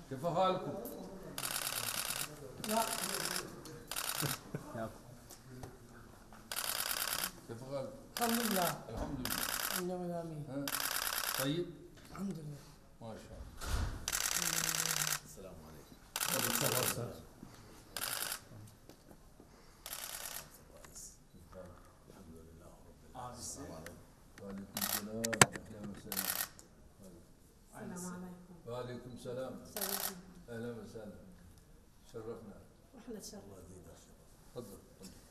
كيف حالكم؟ لا كيف حالكم؟ الحمد لله. الحمد لله. الحمد لله امين. ها؟ طيب؟ الحمد لله. ما شاء الله. السلام عليكم. الحمد لله رب العالمين. السلام عليكم. وعليكم السلام. اهلا وسهلا. السلام عليكم. وعليكم السلام. سلام. اهلا وسهلا. شرفنا. واحنا تشرفنا. الله يزيد الشرف. تفضل.